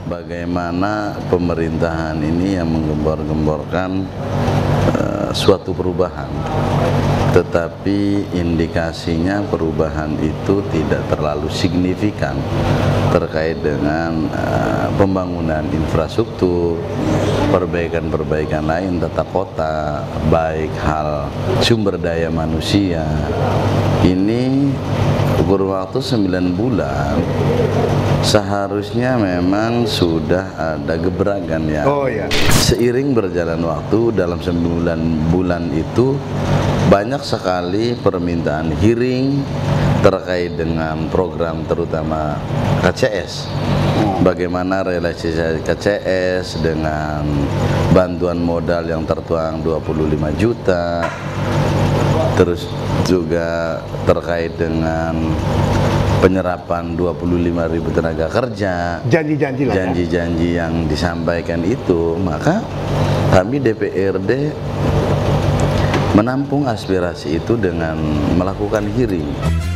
bagaimana pemerintahan ini yang menggembor-gemborkan suatu perubahan, tetapi indikasinya perubahan itu tidak terlalu signifikan terkait dengan pembangunan infrastruktur, perbaikan-perbaikan lain tata kota, baik hal sumber daya manusia. Ini kurun waktu 9 bulan seharusnya memang sudah ada gebrakan ya. Seiring berjalan waktu dalam 9 bulan itu banyak sekali permintaan hearing terkait dengan program terutama KCS. Bagaimana realisasi KCS dengan bantuan modal yang tertuang 25 juta. Terus juga terkait dengan penyerapan 25.000 tenaga kerja, janji-janji yang disampaikan itu, maka kami DPRD menampung aspirasi itu dengan melakukan hearing.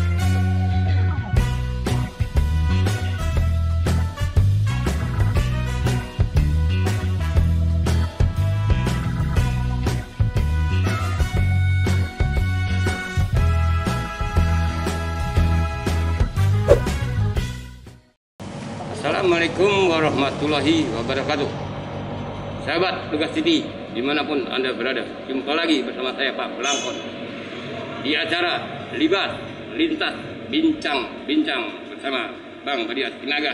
Assalamualaikum warahmatullahi wabarakatuh. Sahabat Lugas TV dimanapun Anda berada, jumpa lagi bersama saya Pak Blangkon di acara Libas Lintas Bincang bersama Bang Badi Astinaga,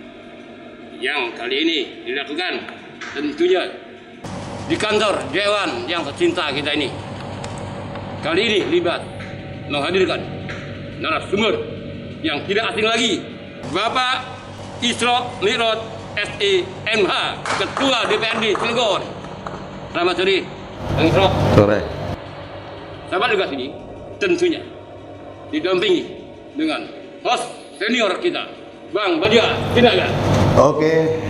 yang kali ini dilakukan tentunya di kantor Dewan yang tercinta kita ini. Kali ini Libas menghadirkan narasumber yang tidak asing lagi, Bapak Isro Mi'raj SIMH, Ketua DPRD Cilegon. Selamat sore, Bang Isro. Sore. Sahabat Lugas ini tentunya didampingi dengan host senior kita, Bang Badi Astinaga. Oke.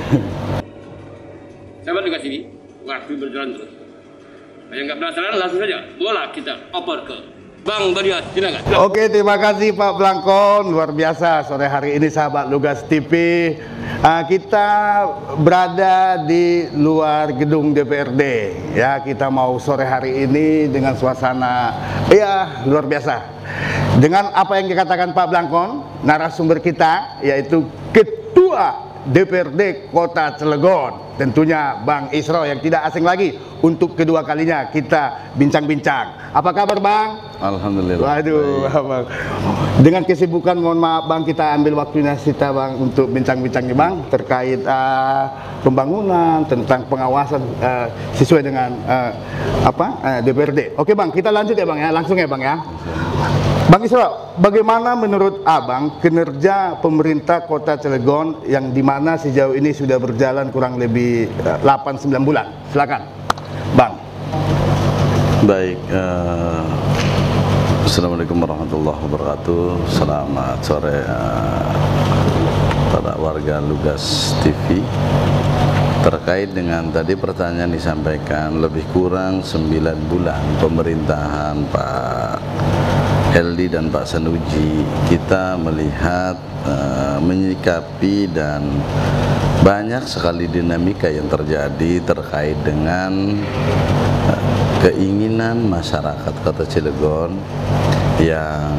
Sahabat Lugas ini, waktu berjalan terus. Yang nggak penasaran, langsung saja bola kita oper ke Bang Badi Astinaga. Oke, terima kasih Pak Blangkon. Luar biasa sore hari ini sahabat Lugas TV. Kita berada di luar gedung DPRD. Ya, kita mau sore hari ini dengan suasana ya luar biasa. Dengan apa yang dikatakan Pak Blangkon, narasumber kita yaitu Ketua DPRD Kota Cilegon, tentunya Bang Isro yang tidak asing lagi untuk kedua kalinya kita bincang-bincang. Apa kabar Bang? Alhamdulillah. Waduh, Bang. Dengan kesibukan, mohon maaf Bang, kita ambil waktunya kita Bang untuk bincang-bincang nih Bang terkait pembangunan, tentang pengawasan sesuai dengan DPRD. Oke Bang, kita lanjut ya Bang ya, langsung ya Bang ya. Bang Isro, bagaimana menurut Abang kinerja pemerintah Kota Cilegon yang dimana sejauh ini sudah berjalan kurang lebih 8-9 bulan? Silakan, Bang. Baik, Assalamualaikum warahmatullahi wabarakatuh. Selamat sore para warga Lugas TV. Terkait dengan tadi pertanyaan disampaikan, lebih kurang 9 bulan pemerintahan Pak Heldi dan Pak Sanuji, kita melihat menyikapi dan banyak sekali dinamika yang terjadi terkait dengan keinginan masyarakat Kota Cilegon yang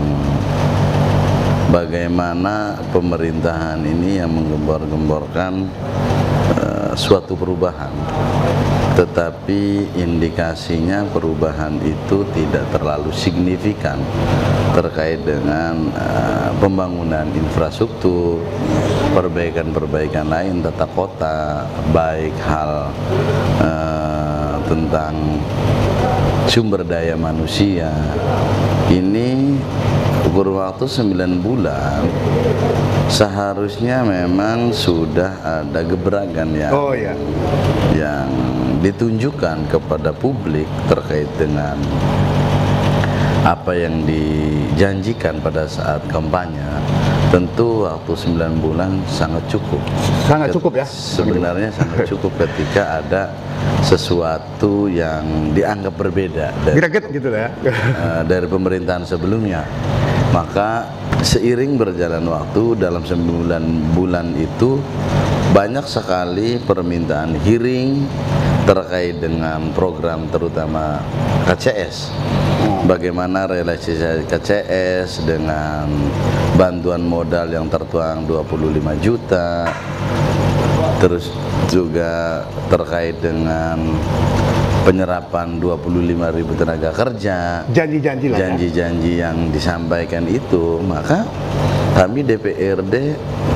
bagaimana pemerintahan ini yang menggembor-gemborkan suatu perubahan, tetapi indikasinya perubahan itu tidak terlalu signifikan terkait dengan pembangunan infrastruktur, perbaikan-perbaikan lain tata kota, baik hal tentang sumber daya manusia. Ini kurun waktu 9 bulan seharusnya memang sudah ada gebrakan yang ditunjukkan kepada publik terkait dengan apa yang dijanjikan pada saat kampanye. Tentu waktu 9 bulan sangat cukup. Sangat cukup ya? Sebenarnya sangat cukup ketika ada sesuatu yang dianggap berbeda dari pemerintahan sebelumnya. Maka seiring berjalan waktu dalam 9 bulan itu banyak sekali permintaan hearing terkait dengan program terutama KCS. Bagaimana relasi KCS dengan bantuan modal yang tertuang 25 juta, terus juga terkait dengan penyerapan 25.000 tenaga kerja, Janji-janji lah. janji-janji yang disampaikan itu, maka kami DPRD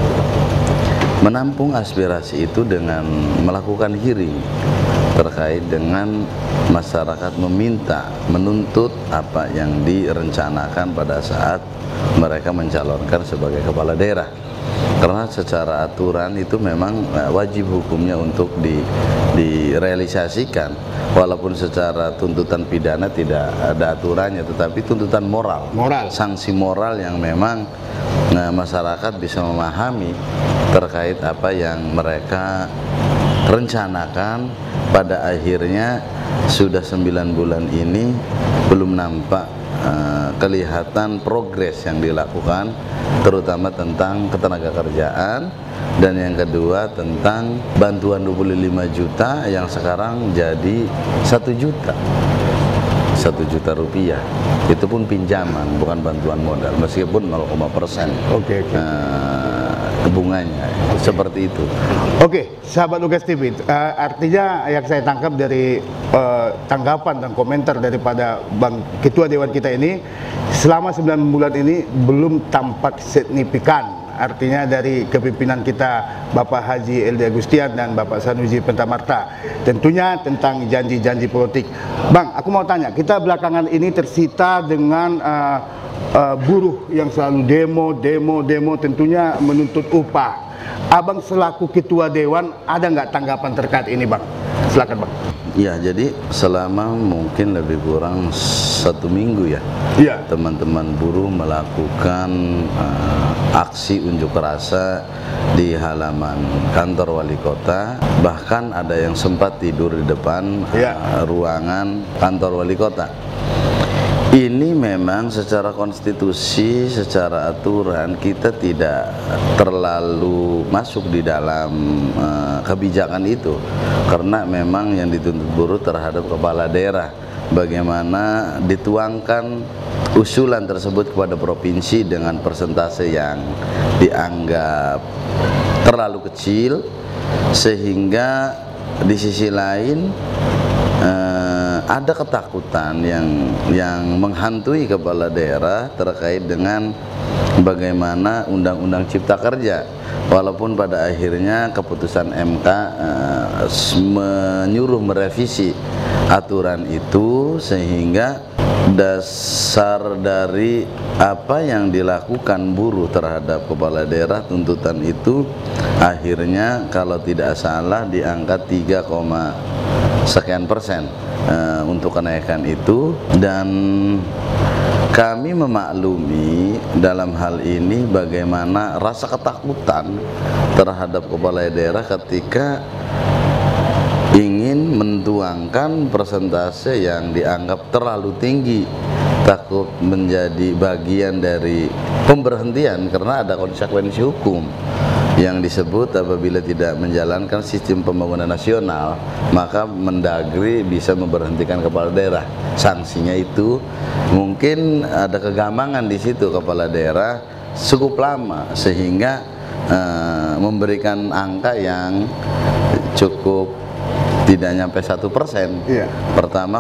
menampung aspirasi itu dengan melakukan hearing terkait dengan masyarakat menuntut apa yang direncanakan pada saat mereka mencalonkan sebagai kepala daerah. Karena secara aturan itu memang wajib hukumnya untuk direalisasikan, walaupun secara tuntutan pidana tidak ada aturannya, tetapi tuntutan moral, sanksi moral yang memang masyarakat bisa memahami terkait apa yang mereka rencanakan. Pada akhirnya sudah 9 bulan ini belum nampak kelihatan progres yang dilakukan, terutama tentang ketenaga kerjaan, dan yang kedua tentang bantuan 25 juta yang sekarang jadi 1 juta. 1 juta rupiah, itu pun pinjaman, bukan bantuan modal, meskipun 0,% bunganya, seperti itu. Oke, sahabat Lugas TV, artinya yang saya tangkap dari tanggapan dan komentar daripada Bang Ketua Dewan kita ini, selama 9 bulan ini belum tampak signifikan. Artinya dari kepimpinan kita Bapak Haji Elde Agustian dan Bapak Sanusi Pentamarta, tentunya tentang janji-janji politik. Bang, aku mau tanya, kita belakangan ini tersita dengan buruh yang selalu demo, tentunya menuntut upah. Abang selaku Ketua Dewan, ada nggak tanggapan terkait ini, Bang? Silakan, Bang. Ya, jadi selama mungkin lebih kurang 1 minggu ya, teman-teman buruh melakukan aksi unjuk rasa di halaman kantor wali kota. Bahkan ada yang sempat tidur di depan ruangan kantor wali kota. Ini memang secara konstitusi, secara aturan kita tidak terlalu masuk di dalam kebijakan itu, karena memang yang dituntut buruh terhadap kepala daerah, bagaimana dituangkan usulan tersebut kepada provinsi dengan persentase yang dianggap terlalu kecil, sehingga di sisi lain ada ketakutan yang menghantui kepala daerah terkait dengan bagaimana Undang-Undang Cipta Kerja, walaupun pada akhirnya keputusan MK menyuruh merevisi aturan itu, sehingga dasar dari apa yang dilakukan buruh terhadap kepala daerah, tuntutan itu akhirnya kalau tidak salah di angka 3, sekian persen untuk kenaikan itu. Dan kami memaklumi dalam hal ini bagaimana rasa ketakutan terhadap kepala daerah ketika ingin mentuangkan persentase yang dianggap terlalu tinggi, takut menjadi bagian dari pemberhentian karena ada konsekuensi hukum yang disebut apabila tidak menjalankan sistem pembangunan nasional, maka Mendagri bisa memberhentikan kepala daerah. Sanksinya itu mungkin ada kegambangan di situ, kepala daerah cukup lama, sehingga memberikan angka yang cukup tidak nyampe 1%. Pertama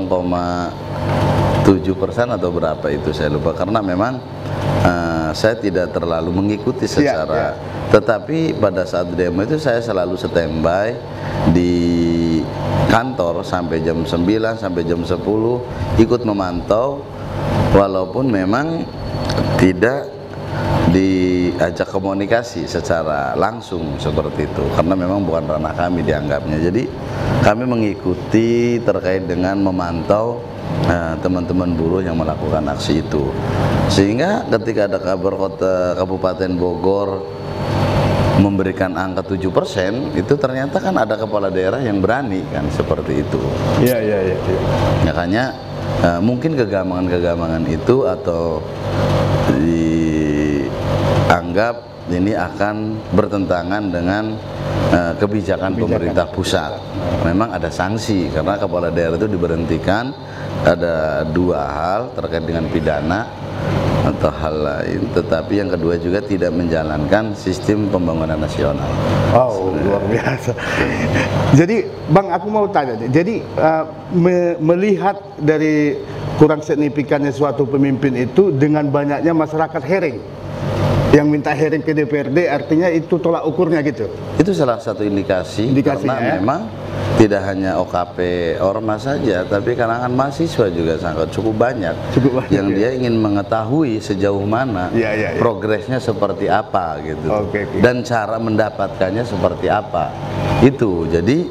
0,7% atau berapa itu saya lupa, karena memang saya tidak terlalu mengikuti secara tetapi pada saat demo itu saya selalu standby di kantor sampai jam 9 sampai jam 10, ikut memantau, walaupun memang tidak diajak komunikasi secara langsung seperti itu, karena memang bukan ranah kami dianggapnya. Jadi kami mengikuti terkait dengan memantau teman-teman buruh yang melakukan aksi itu, sehingga ketika ada kabar Kabupaten Bogor memberikan angka 7%, itu ternyata kan ada kepala daerah yang berani kan seperti itu. Makanya mungkin kegambangan itu atau dianggap ini akan bertentangan dengan kebijakan pemerintah pusat. Memang ada sanksi karena kepala daerah itu diberhentikan, ada 2 hal terkait dengan pidana atau hal lain, tetapi yang kedua juga tidak menjalankan sistem pembangunan nasional. Oh, luar biasa. Jadi Bang, aku mau tanya, jadi melihat dari kurang signifikannya suatu pemimpin itu dengan banyaknya masyarakat hearing yang minta hearing ke DPRD, artinya itu tolak ukurnya gitu? Itu salah satu indikasi karena memang tidak hanya OKP ormas saja, tapi kalangan mahasiswa juga cukup banyak yang dia ingin mengetahui sejauh mana progresnya seperti apa gitu, dan cara mendapatkannya seperti apa itu. Jadi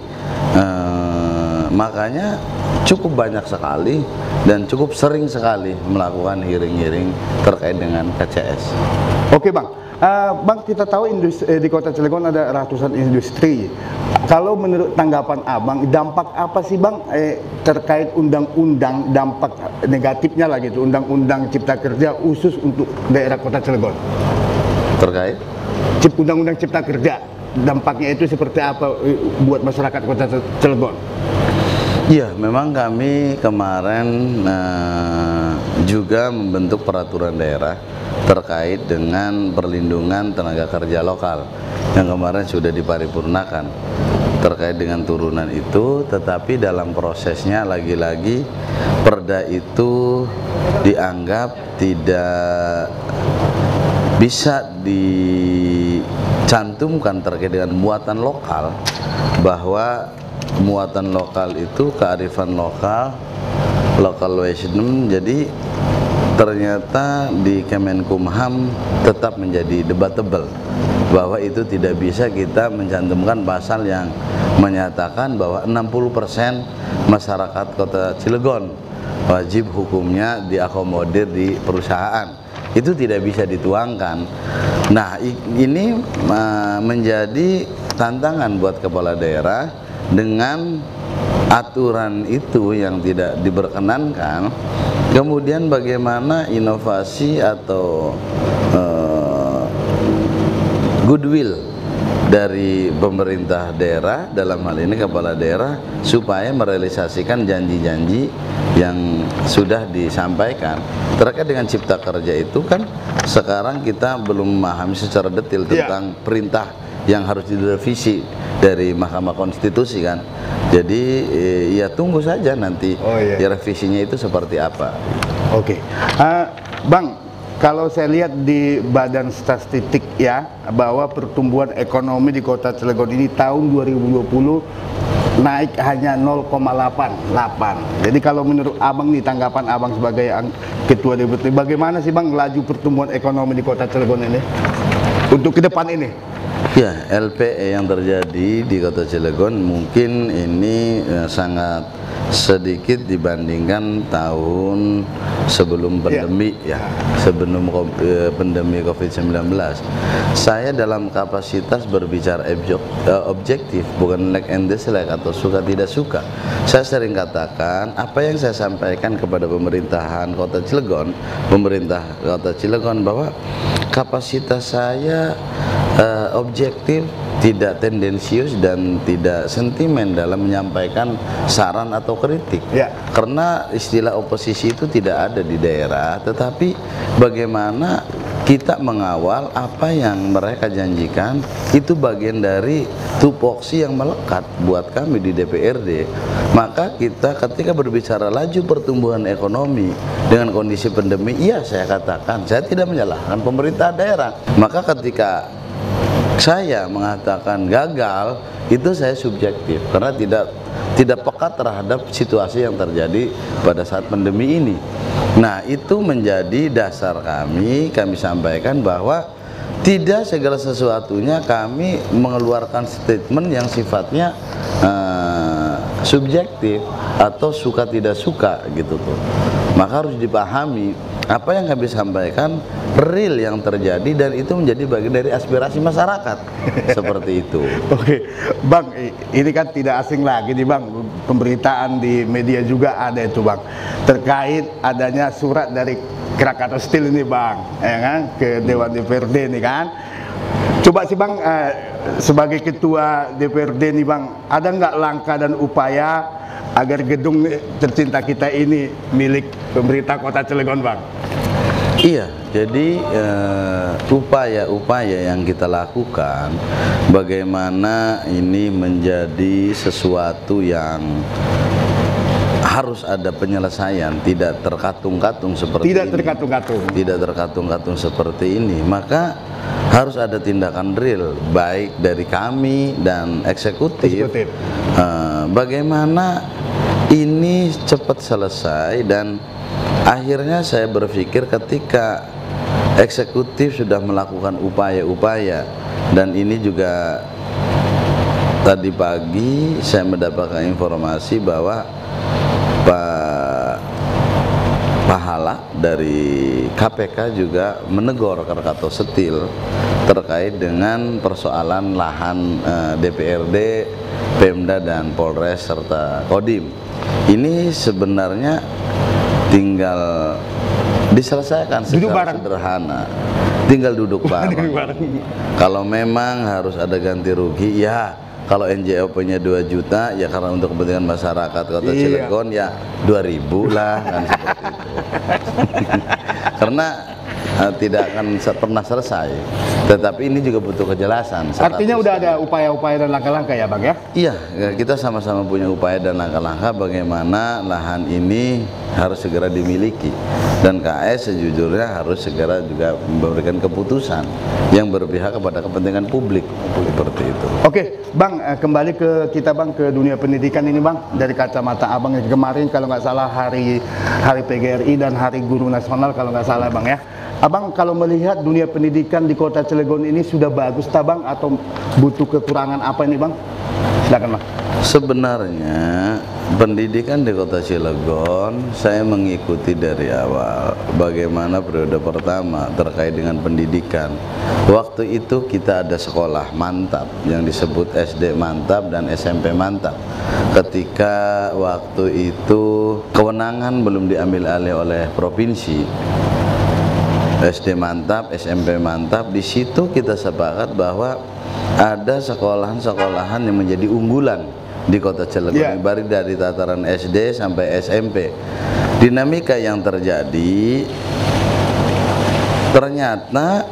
makanya cukup banyak sekali dan cukup sering sekali melakukan hearing-hearing terkait dengan KCS. Oke Bang, Bang, kita tahu di Kota Cilegon ada ratusan industri. Kalau menurut tanggapan Abang, dampak apa sih Bang terkait undang-undang, dampak negatifnya lah gitu, undang-undang Cipta Kerja khusus untuk daerah Kota Cilegon? Terkait? Undang-undang Cipta Kerja, dampaknya itu seperti apa buat masyarakat Kota Cilegon? Iya, memang kami kemarin juga membentuk peraturan daerah terkait dengan perlindungan tenaga kerja lokal yang kemarin sudah diparipurnakan terkait dengan turunan itu, tetapi dalam prosesnya lagi-lagi perda itu dianggap tidak bisa dicantumkan terkait dengan muatan lokal, bahwa muatan lokal itu kearifan lokal, local wisdom. Jadi ternyata di Kemenkumham tetap menjadi debatable bahwa itu tidak bisa kita mencantumkan pasal yang menyatakan bahwa 60% masyarakat Kota Cilegon wajib hukumnya diakomodir di perusahaan. Itu tidak bisa dituangkan. Nah, ini menjadi tantangan buat kepala daerah dengan aturan itu yang tidak diperkenankan. Kemudian bagaimana inovasi atau goodwill dari pemerintah daerah, dalam hal ini kepala daerah, supaya merealisasikan janji-janji yang sudah disampaikan terkait dengan Cipta Kerja itu. Kan sekarang kita belum memahami secara detail tentang perintah yang harus direvisi dari Mahkamah Konstitusi kan. Jadi ya tunggu saja nanti revisinya itu seperti apa. Oke. Bang, kalau saya lihat di Badan Statistik ya, bahwa pertumbuhan ekonomi di Kota Cilegon ini tahun 2020 naik hanya 0,88. Jadi kalau menurut Abang nih, tanggapan Abang sebagai Ketua DPRD, bagaimana sih Bang laju pertumbuhan ekonomi di Kota Cilegon ini untuk ke depan ini? Ya, LPE yang terjadi di Kota Cilegon mungkin ini sangat sedikit dibandingkan tahun sebelum pandemi sebelum pandemi COVID-19. Saya dalam kapasitas berbicara objektif, bukan like and dislike atau suka tidak suka. Saya sering katakan apa yang saya sampaikan kepada pemerintahan Kota Cilegon, pemerintah Kota Cilegon, bahwa kapasitas saya objektif, tidak tendensius dan tidak sentimen dalam menyampaikan saran atau kritik. Karena istilah oposisi itu tidak ada di daerah, tetapi bagaimana kita mengawal apa yang mereka janjikan, itu bagian dari tupoksi yang melekat buat kami di DPRD. Maka kita ketika berbicara laju pertumbuhan ekonomi dengan kondisi pandemi, iya saya katakan, saya tidak menyalahkan pemerintah daerah. Maka ketika saya mengatakan gagal, itu saya subjektif karena tidak peka terhadap situasi yang terjadi pada saat pandemi ini. Nah, itu menjadi dasar kami sampaikan bahwa tidak segala sesuatunya kami mengeluarkan statement yang sifatnya subjektif atau suka tidak suka gitu tuh. Maka harus dipahami apa yang kami sampaikan real yang terjadi dan itu menjadi bagian dari aspirasi masyarakat. Seperti itu. Oke, Bang, ini kan tidak asing lagi nih Bang, pemberitaan di media juga ada itu Bang, terkait adanya surat dari Krakatau Steel ini Bang, ya kan, ke Dewan DPRD ini kan. Coba sih Bang, sebagai ketua DPRD nih Bang, ada nggak langkah dan upaya agar gedung tercinta kita ini milik pemerintah Kota Cilegon Bang? Iya, jadi upaya-upaya yang kita lakukan, bagaimana ini menjadi sesuatu yang harus ada penyelesaian, tidak terkatung-katung seperti Tidak ini. Tidak terkatung-katung seperti ini, maka harus ada tindakan real, baik dari kami dan eksekutif. Bagaimana ini cepat selesai, dan akhirnya saya berpikir ketika eksekutif sudah melakukan upaya-upaya, dan ini juga tadi pagi saya mendapatkan informasi bahwa Pak Pahala dari KPK juga menegur Krakatau Steel terkait dengan persoalan lahan DPRD, Pemda dan Polres serta Kodim. Ini sebenarnya tinggal diselesaikan secara sederhana, tinggal duduk bareng. Kalau memang harus ada ganti rugi, ya kalau NJOP-nya 2 juta, ya karena untuk kepentingan masyarakat Kota Cilegon ya 2.000 lah, kan seperti itu. Karena tidak akan pernah selesai, tetapi ini juga butuh kejelasan. Artinya udah ada upaya-upaya dan langkah-langkah ya Bang ya? Iya, kita sama-sama punya upaya dan langkah-langkah bagaimana lahan ini harus segera dimiliki, dan KS sejujurnya harus segera juga memberikan keputusan yang berpihak kepada kepentingan publik, seperti itu. Oke Bang, kembali ke kita Bang, ke dunia pendidikan ini Bang, dari kacamata Abang yang kemarin kalau nggak salah hari PGRI dan Hari Guru Nasional kalau nggak salah Bang ya. Abang kalau melihat dunia pendidikan di Kota Cilegon ini sudah bagus tak Bang, atau butuh kekurangan apa ini Bang? Silakan Bang. Sebenarnya pendidikan di Kota Cilegon saya mengikuti dari awal bagaimana periode pertama terkait dengan pendidikan. Waktu itu kita ada sekolah mantap yang disebut SD mantap dan SMP mantap. Ketika waktu itu kewenangan belum diambil alih oleh provinsi, SD mantap, SMP mantap, di situ kita sepakat bahwa ada sekolahan-sekolahan yang menjadi unggulan di Kota Cilegon, baik dari tataran SD sampai SMP. Dinamika yang terjadi ternyata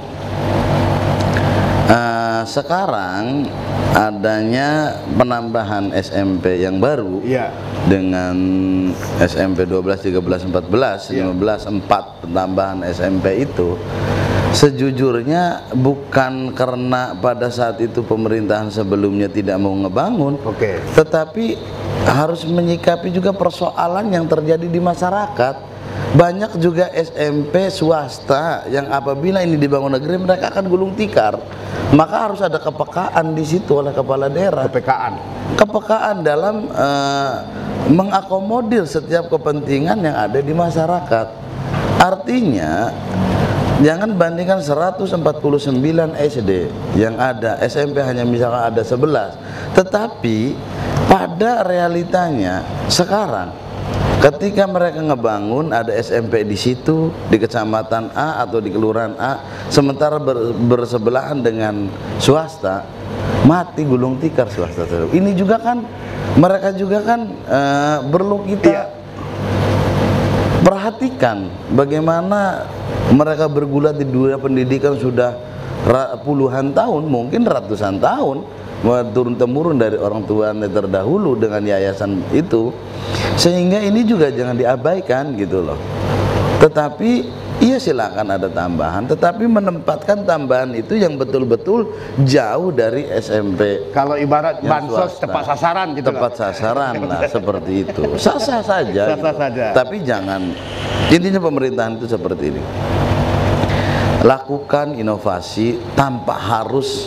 sekarang adanya penambahan SMP yang baru dengan SMP 12, 13, 14, 15, 4 penambahan SMP itu sejujurnya bukan karena pada saat itu pemerintahan sebelumnya tidak mau ngebangun, tetapi harus menyikapi juga persoalan yang terjadi di masyarakat. Banyak juga SMP swasta yang apabila ini dibangun negeri mereka akan gulung tikar, maka harus ada kepekaan di situ oleh kepala daerah. Kepekaan dalam mengakomodir setiap kepentingan yang ada di masyarakat. Artinya jangan bandingkan 149 SD yang ada, SMP hanya misalkan ada 11, tetapi pada realitanya sekarang ketika mereka ngebangun ada SMP di situ, di kecamatan A atau di kelurahan A, sementara bersebelahan dengan swasta, mati gulung tikar swasta. Ini juga kan mereka juga kan perlu kita perhatikan bagaimana mereka bergulat di dunia pendidikan sudah puluhan tahun, mungkin ratusan tahun, turun-temurun dari orang tua terdahulu dengan yayasan itu, sehingga ini juga jangan diabaikan gitu loh. Tetapi iya silakan ada tambahan, tetapi menempatkan tambahan itu yang betul-betul jauh dari SMP. Kalau ibarat bansos tepat sasaran gitu. Tepat sasaran lah seperti itu. Sah-sah saja. Tapi jangan, intinya pemerintahan itu seperti ini. Lakukan inovasi tanpa harus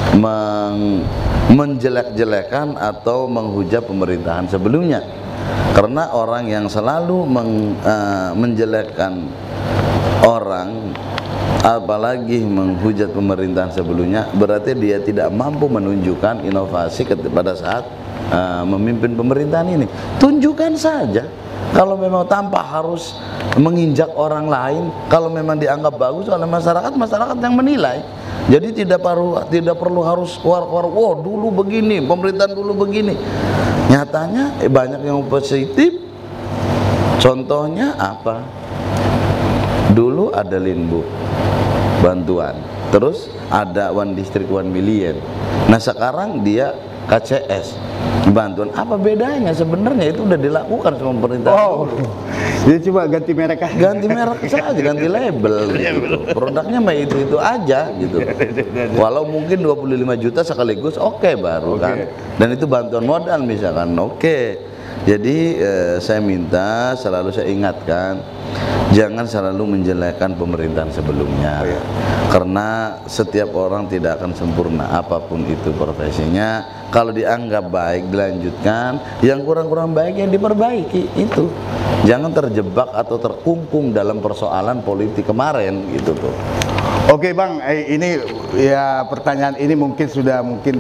menjelek-jelekan atau menghujat pemerintahan sebelumnya. Karena orang yang selalu menjelekkan orang, apalagi menghujat pemerintahan sebelumnya, berarti dia tidak mampu menunjukkan inovasi pada saat memimpin pemerintahan ini. Tunjukkan saja. Kalau memang tanpa harus menginjak orang lain, kalau memang dianggap bagus oleh masyarakat, masyarakat yang menilai. Jadi tidak perlu harus keluar-keluar, wah dulu begini, pemerintahan dulu begini. Nyatanya banyak yang positif. Contohnya apa? Dulu ada Linbu bantuan, terus ada One District 1 Million. Nah sekarang dia KCS bantuan. Apa bedanya? Sebenarnya itu udah dilakukan sama pemerintah. Oh, jadi coba ganti merek aja. Ganti merek saja, ganti label gitu. Produknya mah itu aja gitu. Walau mungkin 25 juta sekaligus oke, baru kan. Dan itu bantuan modal misalkan, oke. Jadi saya minta, selalu saya ingatkan, jangan selalu menjelekkan pemerintahan sebelumnya. Karena setiap orang tidak akan sempurna apapun itu profesinya. Kalau dianggap baik dilanjutkan, yang kurang-kurang baik yang diperbaiki itu. Jangan terjebak atau terkungkung dalam persoalan politik kemarin gitu tuh. Oke Bang, ini ya pertanyaan ini sudah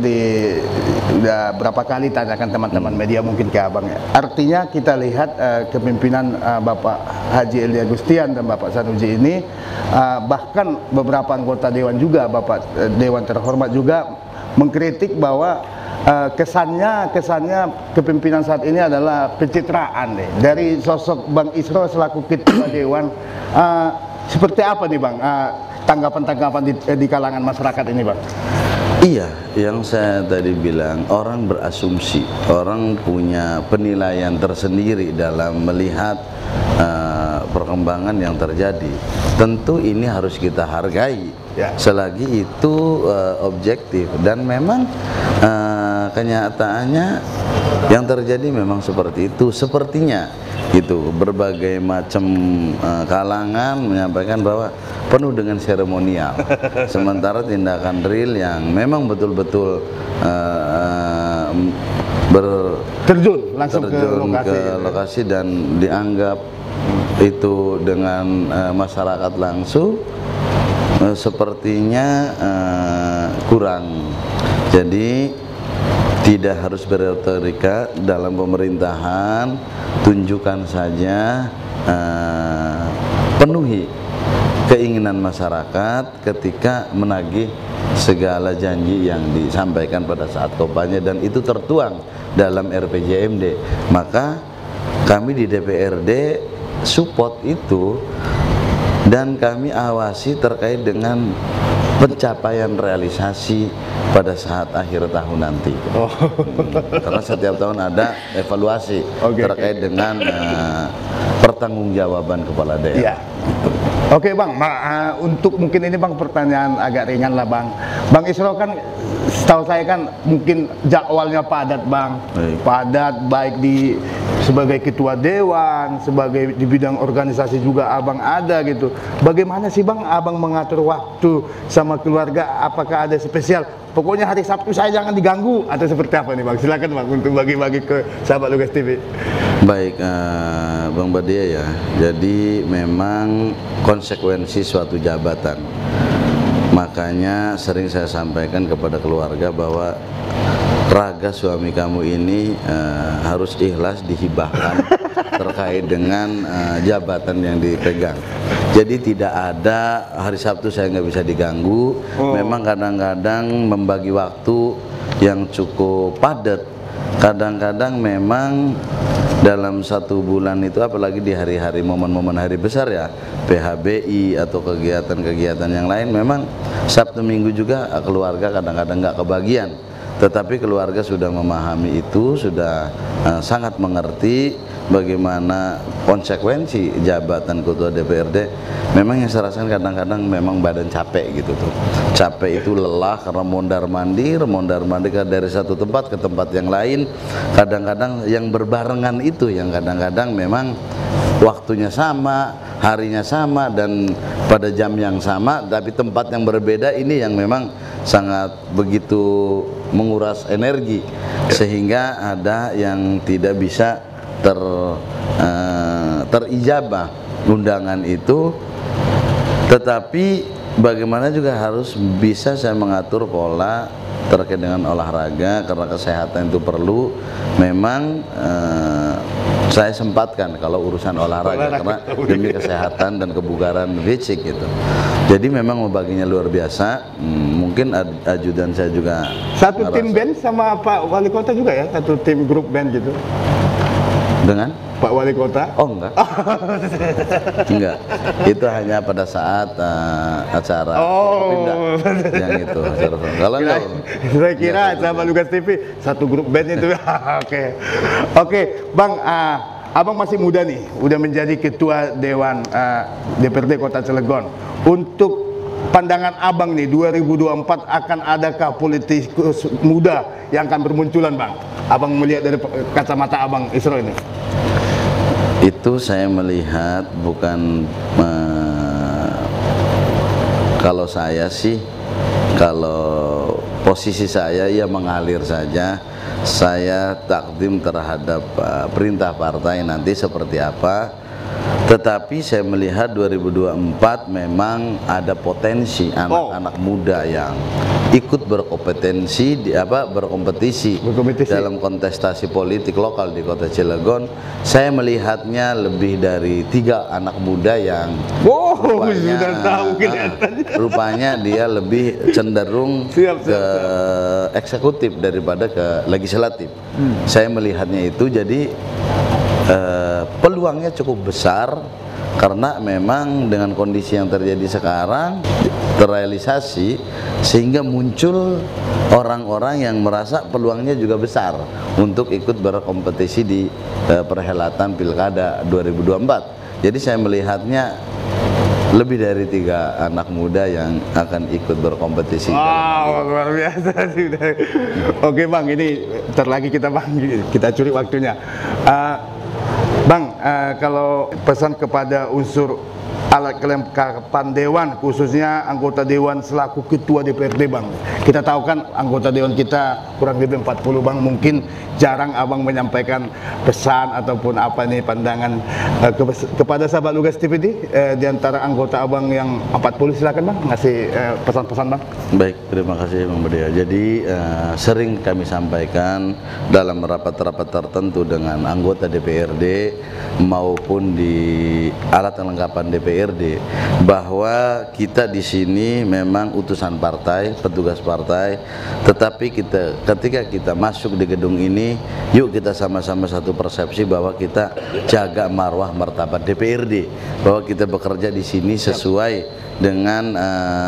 berapa kali tanyakan teman-teman media mungkin ke Abang ya. Artinya kita lihat kepemimpinan Bapak Haji Elie Agustian dan Bapak Sanusi ini, bahkan beberapa anggota dewan juga, Bapak Dewan terhormat juga mengkritik bahwa kesannya kepemimpinan saat ini adalah pencitraan nih dari sosok Bang Isro selaku ketua dewan. Seperti apa nih Bang tanggapan di kalangan masyarakat ini Bang? Iya, yang saya tadi bilang, orang berasumsi, orang punya penilaian tersendiri dalam melihat perkembangan yang terjadi. Tentu ini harus kita hargai selagi itu objektif, dan memang kenyataannya yang terjadi memang seperti itu sepertinya gitu. Berbagai macam kalangan menyampaikan bahwa penuh dengan seremonial, sementara tindakan real yang memang betul-betul terjun langsung ke lokasi dan dianggap itu dengan masyarakat langsung sepertinya kurang. Jadi tidak harus berretorika dalam pemerintahan, tunjukkan saja, penuhi keinginan masyarakat ketika menagih segala janji yang disampaikan pada saat kampanye, dan itu tertuang dalam RPJMD. Maka kami di DPRD support itu, dan kami awasi terkait dengan pencapaian realisasi pada saat akhir tahun nanti. Karena setiap tahun ada evaluasi terkait dengan pertanggungjawaban kepala daerah. Oke Bang, untuk mungkin ini Bang pertanyaan agak ringan lah Bang. Bang Isro kan setahu saya kan mungkin jadwalnya padat Bang. Padat baik di sebagai ketua dewan, sebagai di bidang organisasi juga Abang ada gitu. Bagaimana sih Bang Abang mengatur waktu sama keluarga? Apakah ada spesial? Pokoknya hari Sabtu saya jangan diganggu atau seperti apa nih Bang? Silakan Bang untuk bagi-bagi ke sahabat Lugas TV. Baik, Bang Badia ya. Jadi memang konsekuensi suatu jabatan. Makanya sering saya sampaikan kepada keluarga bahwa raga suami kamu ini harus ikhlas dihibahkan terkait dengan jabatan yang dipegang. Jadi tidak ada hari Sabtu saya nggak bisa diganggu. Memang kadang-kadang membagi waktu yang cukup padat. Kadang-kadang memang dalam satu bulan itu, apalagi di hari-hari momen-momen hari besar ya, PHBI atau kegiatan-kegiatan yang lain, memang Sabtu Minggu juga keluarga kadang-kadang nggak kebagian. Tetapi keluarga sudah memahami itu, sudah sangat mengerti bagaimana konsekuensi jabatan ketua DPRD. Memang yang saya rasakan kadang-kadang memang badan capek gitu tuh. Capek itu lelah karena mondar-mandir dari satu tempat ke tempat yang lain. Kadang-kadang yang berbarengan itu yang kadang-kadang memang waktunya sama, harinya sama, dan pada jam yang sama, tapi tempat yang berbeda. Ini yang memang sangat begitu menguras energi, sehingga ada yang tidak bisa terijabah undangan itu. Tetapi bagaimana juga harus bisa saya mengatur pola terkait dengan olahraga, karena kesehatan itu perlu. Memang saya sempatkan kalau urusan olahraga karena demi kesehatan dan kebugaran fisik gitu. Jadi memang membaginya luar biasa. mungkin ajudan saya juga satu tim band sama Pak Wali Kota juga ya, satu tim grup band gitu dengan Pak Wali Kota? Oh enggak. Enggak, itu hanya pada saat acara Pindah yang itu acara. Kalau enggak, saya kira sama Lugas TV satu grup band itu. Oke, Bang, Abang masih muda nih, udah menjadi ketua Dewan DPRD Kota Cilegon. Untuk pandangan Abang nih, 2024 akan adakah politikus muda yang akan bermunculan, Bang? Abang melihat dari kacamata Abang Isro ini. Itu saya melihat bukan kalau saya sih, kalau posisi saya ya mengalir saja. Saya takdim terhadap perintah partai nanti seperti apa. Tetapi saya melihat 2024 memang ada potensi anak-anak muda yang ikut berkompetisi berkompetisi dalam kontestasi politik lokal di Kota Cilegon. Saya melihatnya lebih dari 3 anak muda yang rupanya dia lebih cenderung ke eksekutif daripada ke legislatif. Saya melihatnya itu, jadi peluangnya cukup besar karena memang dengan kondisi yang terjadi sekarang terrealisasi, sehingga muncul orang-orang yang merasa peluangnya juga besar untuk ikut berkompetisi di perhelatan Pilkada 2024. Jadi saya melihatnya lebih dari 3 anak muda yang akan ikut berkompetisi. Wow, luar biasa sih. Oke Bang, ini ntar lagi kita curi waktunya. Bang, kalau pesan kepada unsur alat kelengkapan Dewan, khususnya anggota Dewan selaku Ketua DPRD, Bang. Kita tahu kan anggota Dewan kita kurang lebih 40, Bang. Mungkin jarang Abang menyampaikan pesan ataupun apa nih pandangan kepada sahabat Lugas TV di antara anggota Abang yang 40. Silakan Bang, ngasih pesan-pesan Bang. Baik, terima kasih Bang Budia. Jadi sering kami sampaikan dalam rapat-rapat tertentu dengan anggota DPRD maupun di alat kelengkapan DPRD bahwa kita di sini memang utusan partai, petugas partai, tetapi ketika kita masuk di gedung ini, yuk kita sama-sama satu persepsi bahwa kita jaga marwah martabat DPRD, bahwa kita bekerja di sini sesuai dengan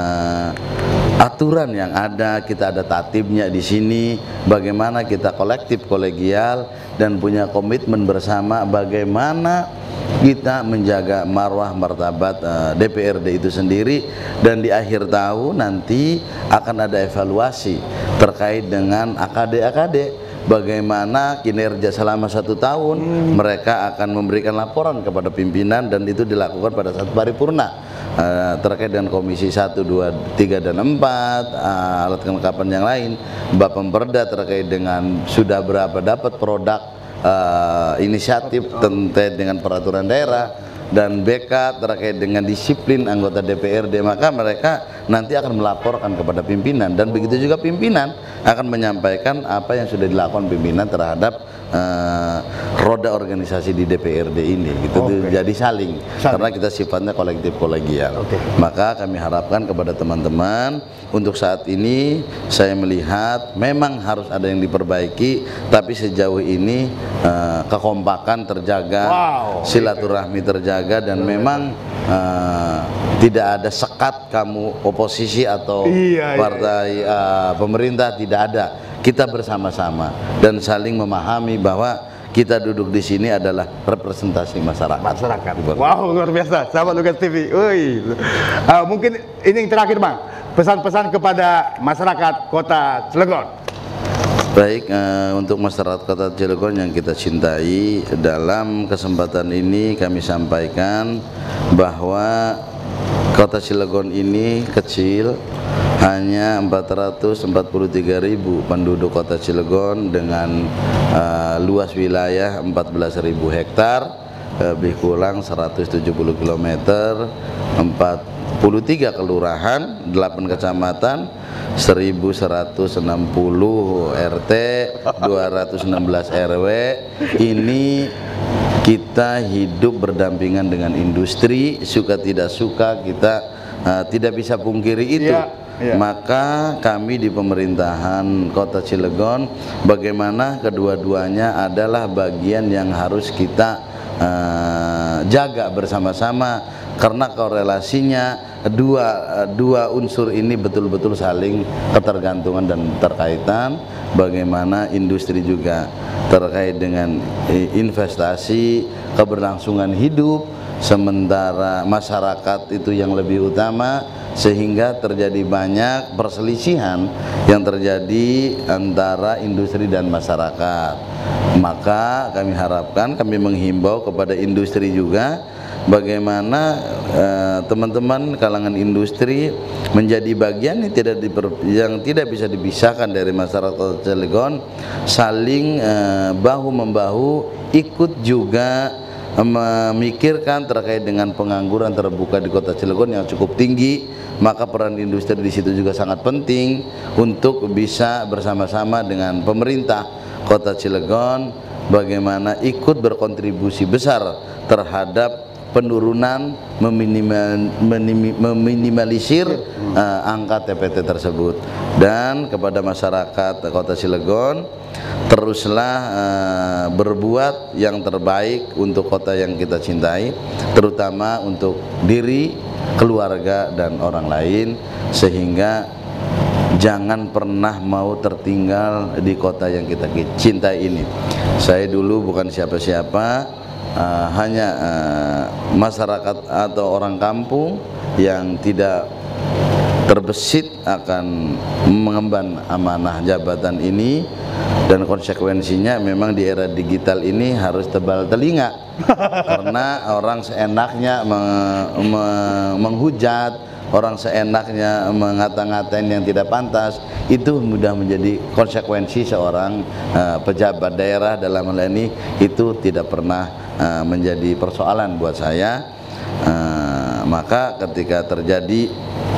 aturan yang ada. Kita ada tatibnya di sini, bagaimana kita kolektif kolegial dan punya komitmen bersama bagaimana kita menjaga marwah martabat DPRD itu sendiri. Dan di akhir tahun nanti akan ada evaluasi terkait dengan AKD-AKD, bagaimana kinerja selama 1 tahun. Mereka akan memberikan laporan kepada pimpinan dan itu dilakukan pada saat paripurna terkait dengan komisi 1, 2, 3, dan 4, alat kelengkapan yang lain, Bapemperda terkait dengan sudah berapa dapat produk inisiatif terkait dengan peraturan daerah, dan BK terkait dengan disiplin anggota DPRD. Maka mereka nanti akan melaporkan kepada pimpinan, dan begitu juga pimpinan akan menyampaikan apa yang sudah dilakukan pimpinan terhadap roda organisasi di DPRD ini gitu. Jadi saling, karena kita sifatnya kolektif kolegial. Maka kami harapkan kepada teman-teman, untuk saat ini saya melihat memang harus ada yang diperbaiki, tapi sejauh ini kekompakan terjaga, silaturahmi terjaga, dan memang tidak ada sekat kamu oposisi atau partai pemerintah, tidak ada. Kita bersama-sama dan saling memahami bahwa kita duduk di sini adalah representasi masyarakat. Wow, luar biasa, sahabat Lugas TV. Mungkin ini yang terakhir Bang, pesan-pesan kepada masyarakat Kota Cilegon. Baik, untuk masyarakat Kota Cilegon yang kita cintai, dalam kesempatan ini kami sampaikan bahwa Kota Cilegon ini kecil, hanya 443.000 penduduk Kota Cilegon dengan luas wilayah 14.000 hektar, lebih kurang 170 km, 43 kelurahan, 8 kecamatan, 1.160 RT, 216 RW. Ini kita hidup berdampingan dengan industri, suka tidak suka kita tidak bisa pungkiri itu. maka kami di pemerintahan Kota Cilegon bagaimana kedua-duanya adalah bagian yang harus kita jaga bersama-sama, karena korelasinya dua unsur ini betul-betul saling ketergantungan dan terkaitan. Bagaimana industri juga terkait dengan investasi, keberlangsungan hidup, sementara masyarakat itu yang lebih utama, sehingga terjadi banyak perselisihan yang terjadi antara industri dan masyarakat. Maka kami harapkan, kami menghimbau kepada industri juga, bagaimana teman-teman kalangan industri menjadi bagian yang tidak bisa dipisahkan dari masyarakat Cilegon, saling bahu-membahu, ikut juga memikirkan terkait dengan pengangguran terbuka di Kota Cilegon yang cukup tinggi. Maka peran industri di situ juga sangat penting untuk bisa bersama-sama dengan pemerintah Kota Cilegon bagaimana ikut berkontribusi besar terhadap penurunan, meminimalisir angka TPT tersebut. Dan kepada masyarakat Kota Cilegon, teruslah berbuat yang terbaik untuk kota yang kita cintai, terutama untuk diri, keluarga, dan orang lain, sehingga jangan pernah mau tertinggal di kota yang kita cintai ini. Saya dulu bukan siapa-siapa, hanya masyarakat atau orang kampung yang tidak terbesit akan mengemban amanah jabatan ini, dan konsekuensinya memang di era digital ini harus tebal telinga karena orang seenaknya menghujat, orang seenaknya mengata-ngatain yang tidak pantas, itu mudah menjadi konsekuensi seorang pejabat daerah dalam hal ini. Itu tidak pernah menjadi persoalan buat saya. Maka ketika terjadi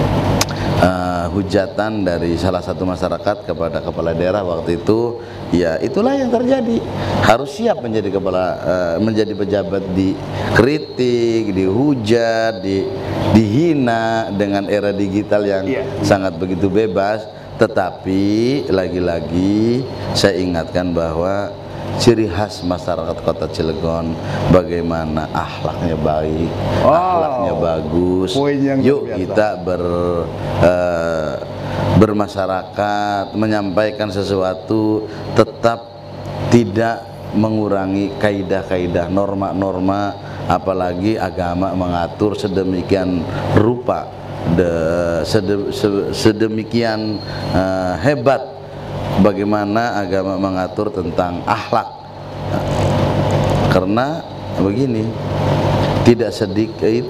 hujatan dari salah satu masyarakat kepada kepala daerah waktu itu, ya itulah yang terjadi. Harus siap menjadi menjadi pejabat, dikritik, dihujat, dihina dengan era digital yang sangat begitu bebas. Tetapi lagi-lagi saya ingatkan bahwa ciri khas masyarakat Kota Cilegon bagaimana akhlaknya baik, akhlaknya bagus. Yuk kita bermasyarakat, menyampaikan sesuatu tetap tidak mengurangi kaidah-kaidah, norma-norma, apalagi agama mengatur sedemikian rupa, sedemikian hebat bagaimana agama mengatur tentang akhlak. Karena begini, tidak sedikit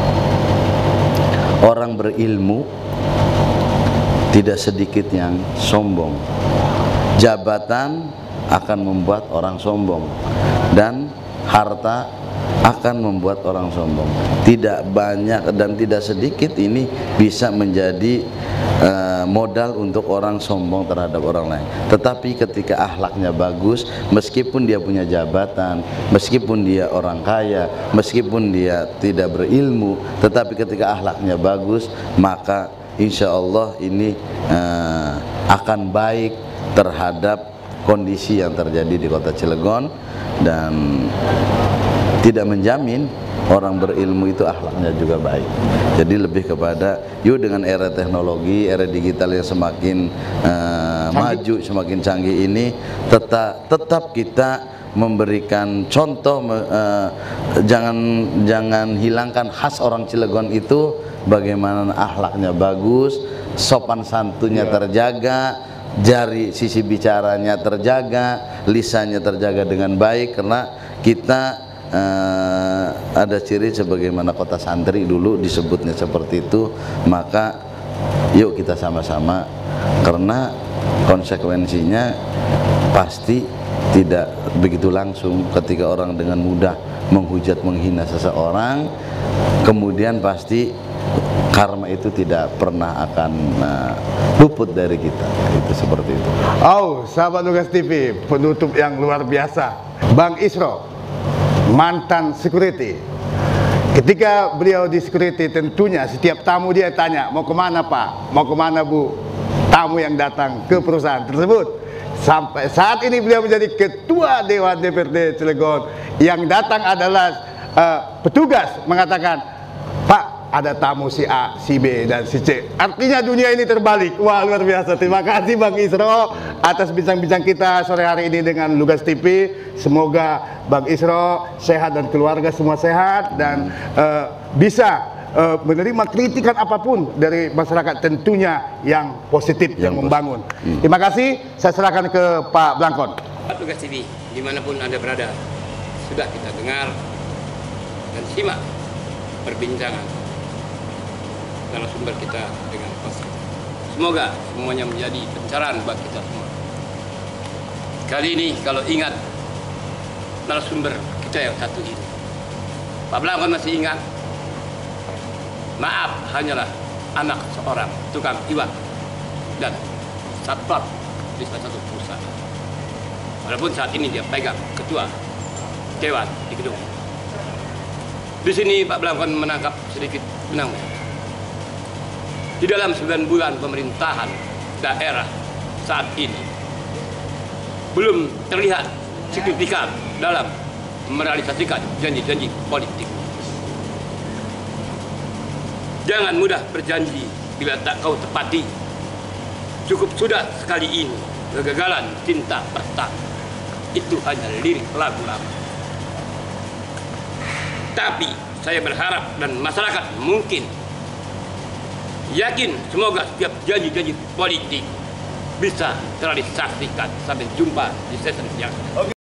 orang berilmu, tidak sedikit yang sombong. Jabatan akan membuat orang sombong, dan harta akan membuat orang sombong. Tidak banyak dan tidak sedikit ini bisa menjadi modal untuk orang sombong terhadap orang lain. Tetapi ketika akhlaknya bagus, meskipun dia punya jabatan, meskipun dia orang kaya, meskipun dia tidak berilmu, tetapi ketika akhlaknya bagus, maka insya Allah ini akan baik terhadap kondisi yang terjadi di Kota Cilegon, dan tidak menjamin orang berilmu itu akhlaknya juga baik. Jadi lebih kepada yuk dengan era teknologi, era digital yang semakin maju, semakin canggih ini, tetap kita memberikan contoh, jangan hilangkan khas orang Cilegon itu, bagaimana akhlaknya bagus, sopan santunnya terjaga, jari sisi bicaranya terjaga, lisannya terjaga dengan baik. Karena kita ada ciri sebagaimana kota santri dulu disebutnya seperti itu. Maka yuk kita sama-sama, karena konsekuensinya pasti tidak begitu langsung. Ketika orang dengan mudah menghujat, menghina seseorang, kemudian pasti karma itu tidak pernah akan luput dari kita. Itu seperti itu. Oh, sahabat Lugas TV, penutup yang luar biasa, Bang Isro, mantan security. Ketika beliau di security, tentunya setiap tamu dia tanya, mau kemana Pak? Mau kemana Bu? Tamu yang datang ke perusahaan tersebut. Sampai saat ini beliau menjadi Ketua Dewan DPRD Cilegon. Yang datang adalah petugas mengatakan, Pak, ada tamu si A, si B, dan si C. Artinya dunia ini terbalik. Wah, luar biasa. Terima kasih Bang Isro atas bincang-bincang kita sore hari ini dengan Lugas TV. Semoga Bang Isro sehat dan keluarga semua sehat dan bisa menerima kritikan apapun dari masyarakat, tentunya yang positif, yang membangun. Terima kasih. Saya serahkan ke Pak Blangkon. Lugas TV, dimanapun Anda berada, sudah kita dengar dan simak perbincangan narasumber kita dengan positif. Semoga semuanya menjadi pencerahan bagi kita semua. Kali ini kalau ingat narasumber kita yang satu ini, Pak Blangkon masih ingat? Maaf, hanyalah anak seorang tukang iwak dan satpam di salah satu perusahaan. Walaupun saat ini dia pegang ketua dewan di gedung. Di sini Pak Blangkon menangkap sedikit benang. Di dalam 9 bulan pemerintahan daerah saat ini belum terlihat signifikan dalam merealisasikan janji-janji politik. Jangan mudah berjanji bila tak kau tepati. Cukup sudah sekali ini kegagalan cinta pertama. Itu hanya lirik lagu lama. Tapi saya berharap dan masyarakat mungkin yakin semoga setiap janji-janji politik bisa terrealisasikan. Sampai jumpa di sesi yang